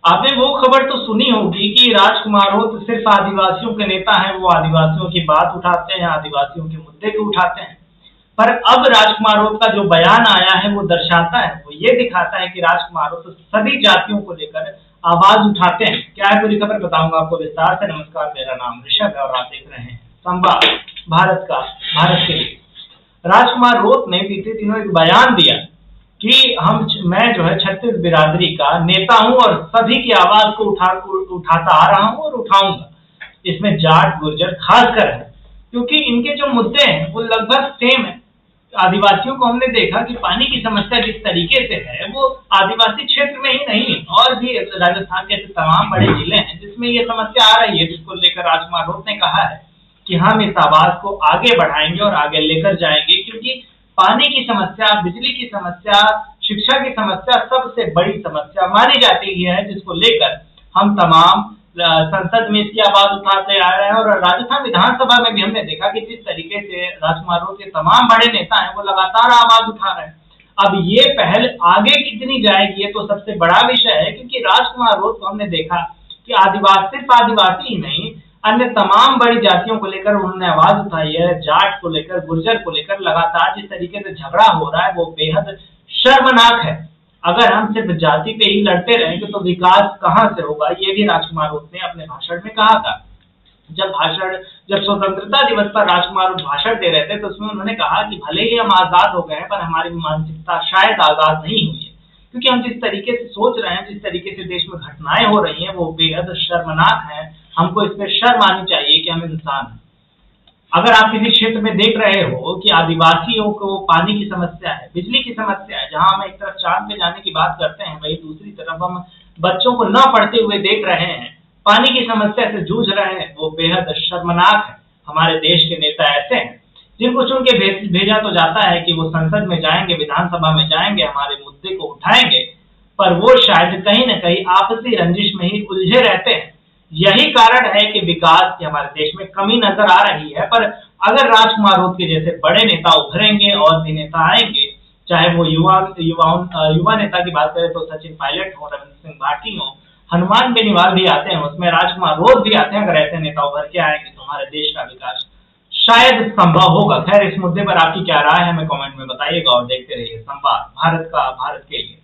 आपने वो खबर तो सुनी होगी कि राजकुमार हो तो सिर्फ आदिवासियों के नेता हैं, वो आदिवासियों की बात उठाते हैं, आदिवासियों के मुद्दे को उठाते हैं। पर अब राजकुमार हो का जो बयान आया है वो दर्शाता है, वो ये दिखाता है कि राजकुमार हो तो सभी जातियों को लेकर आवाज उठाते हैं। क्या है पूरी खबर बताऊंगा आपको विस्तार से। नमस्कार, मेरा नाम ऋषभ है और आप देख रहे हैं संवाद भारत के लिए। राजकुमार रोत ने बीते दिनों एक बयान दिया कि मैं जो है छत्तीस बिरादरी का नेता हूं और सभी की आवाज को उठाता आ रहा हूं और उठाऊंगा। इसमें जाट गुर्जर खासकर है, क्योंकि इनके जो मुद्दे हैं वो लगभग सेम है। आदिवासियों को हमने देखा कि पानी की समस्या जिस तरीके से है वो आदिवासी क्षेत्र में ही नहीं और भी राजस्थान के ऐसे तमाम बड़े जिले हैं जिसमें ये समस्या आ रही है, जिसको लेकर राजकुमार रोत ने कहा है कि हम इस आवाज को आगे बढ़ाएंगे और आगे लेकर जाएंगे, क्योंकि पानी की समस्या, बिजली की समस्या, शिक्षा की समस्या सबसे बड़ी समस्या मानी जाती है, जिसको लेकर हम तमाम संसद में इसकी आवाज उठाते आ रहे हैं। और राजस्थान विधानसभा में भी हमने देखा कि जिस तरीके से राजकुमार रोत के तमाम बड़े नेता हैं वो लगातार आवाज उठा रहे हैं। अब ये पहल आगे कितनी जाएगी ये तो सबसे बड़ा विषय है, क्योंकि राजकुमार रोत को हमने देखा कि सिर्फ आदिवासी ही नहीं, अन्य तमाम बड़ी जातियों को लेकर उन्होंने आवाज उठाई है। जाट को लेकर, गुर्जर को लेकर लगातार जिस तरीके से झगड़ा हो रहा है वो बेहद शर्मनाक है। अगर हम सिर्फ जाति पे ही लड़ते रहेंगे तो विकास कहां से होगा, ये भी राजकुमार रोत ने अपने भाषण में कहा था। जब स्वतंत्रता दिवस पर राजकुमार भाषण दे रहे थे तो उसमें उन्होंने कहा कि भले ही हम आजाद हो गए हैं पर हमारी मानसिकता शायद आजाद नहीं हुई है, क्योंकि हम जिस तरीके से सोच रहे हैं, जिस तरीके से देश में घटनाएं हो रही हैं वो बेहद शर्मनाक है। हमको इस पर शर्म आनी चाहिए कि हम इंसान हैं। अगर आप किसी क्षेत्र में देख रहे हो कि आदिवासियों को पानी की समस्या है, बिजली की समस्या है, जहां हम एक तरफ चांद पे जाने की बात करते हैं वहीं दूसरी तरफ हम बच्चों को न पढ़ते हुए देख रहे हैं, पानी की समस्या से जूझ रहे हैं, वो बेहद शर्मनाक है। हमारे देश के नेता ऐसे हैं जिनको चुन के भेजा तो जाता है कि वो संसद में जाएंगे, विधानसभा में जाएंगे, हमारे मुद्दे को उठाएंगे, पर वो शायद कहीं न कहीं आपसी रंजिश में ही उलझे रहते हैं। यही कारण है कि विकास की हमारे देश में कमी नजर आ रही है। पर अगर राजकुमार रोत के जैसे बड़े नेता उभरेंगे और भी नेता आएंगे, चाहे वो युवा नेता की बात करें तो सचिन पायलट हो, रविंद्र सिंह भाटी हो, हनुमान बेनीवाल भी आते हैं, उसमें राजकुमार रोत भी आते हैं। अगर ऐसे नेता उभर के आएंगे तो हमारे देश का विकास शायद संभव होगा। खैर, इस मुद्दे पर आपकी क्या राय है हमें कमेंट में बताइएगा और देखते रहिए संवाद भारत के लिए।